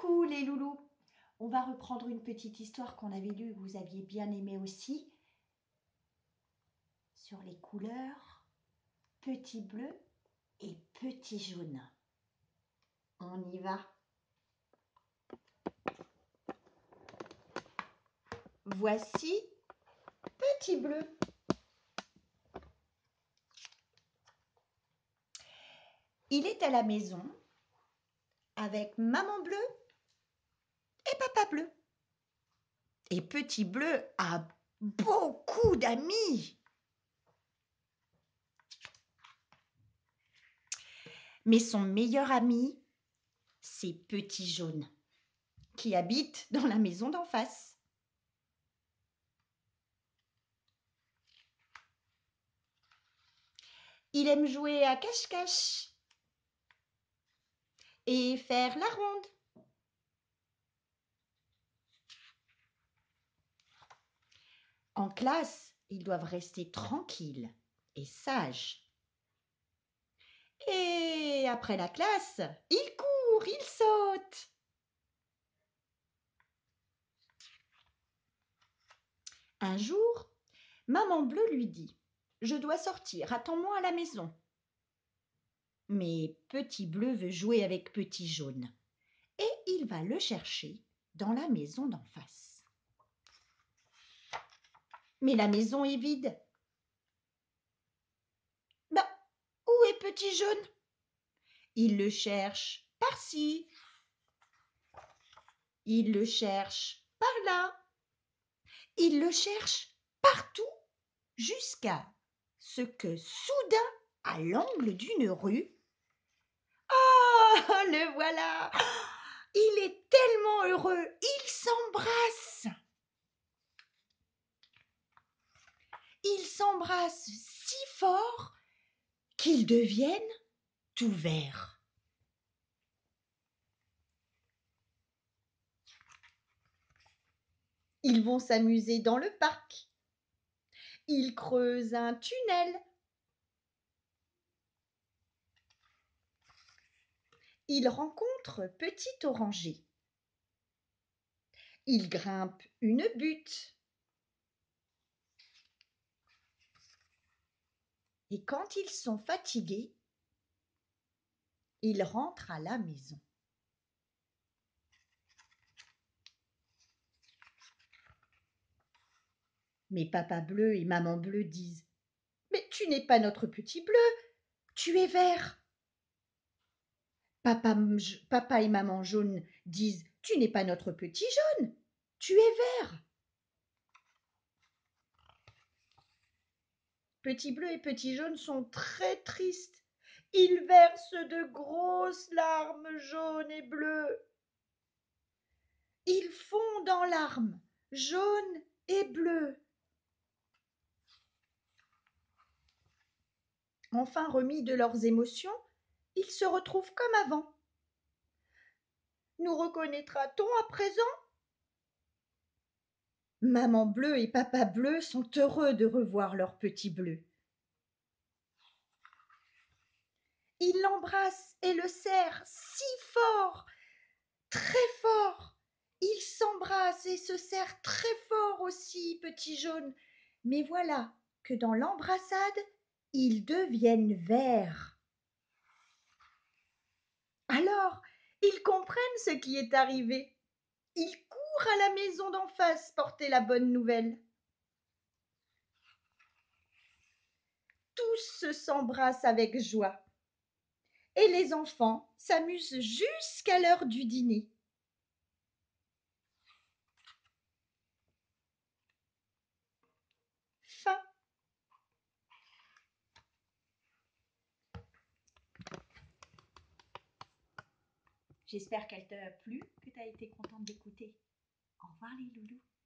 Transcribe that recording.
Coucou les loulous. On va reprendre une petite histoire qu'on avait lue, que vous aviez bien aimée aussi, sur les couleurs petit bleu et petit jaune. On y va. Voici petit bleu. Il est à la maison avec maman bleue et papa bleu. Et petit bleu a beaucoup d'amis. Mais son meilleur ami, c'est petit jaune, qui habite dans la maison d'en face. Il aime jouer à cache-cache et faire la ronde. En classe, ils doivent rester tranquilles et sages. Et après la classe, ils courent, ils sautent. Un jour, maman bleue lui dit « Je dois sortir, attends-moi à la maison. » Mais petit bleu veut jouer avec petit jaune et il va le chercher dans la maison d'en face. Mais la maison est vide. Ben, où est petit jaune? Il le cherche par-ci. Il le cherche par-là. Il le cherche partout jusqu'à ce que soudain, à l'angle d'une rue, oh, le voilà! Il est tellement heureux, ils s'embrassent. Ils s'embrassent si fort qu'ils deviennent tout verts. Ils vont s'amuser dans le parc. Ils creusent un tunnel. Ils rencontrent petit oranger. Ils grimpent une butte. Et quand ils sont fatigués, ils rentrent à la maison. Mais papa bleu et maman bleue disent « Mais tu n'es pas notre petit bleu, tu es vert. » Papa et maman jaune disent « Tu n'es pas notre petit jaune, tu es vert. » Petit bleu et petit jaune sont très tristes. Ils versent de grosses larmes jaunes et bleues. Ils fondent en larmes jaunes et bleues. Enfin remis de leurs émotions, ils se retrouvent comme avant. Nous reconnaîtra-t-on à présent? Maman bleue et papa bleu sont heureux de revoir leur petit bleu. Ils l'embrassent et le serrent si fort, très fort. Ils s'embrassent et se serrent très fort aussi, petit jaune. Mais voilà que dans l'embrassade, ils deviennent verts. Alors, ils comprennent ce qui est arrivé. Ils courent à la maison d'en face porter la bonne nouvelle. Tous s'embrassent avec joie. Et les enfants s'amusent jusqu'à l'heure du dîner. Fin. J'espère qu'elle t'a plu, que tu as été contente d'écouter. Au revoir les loulous.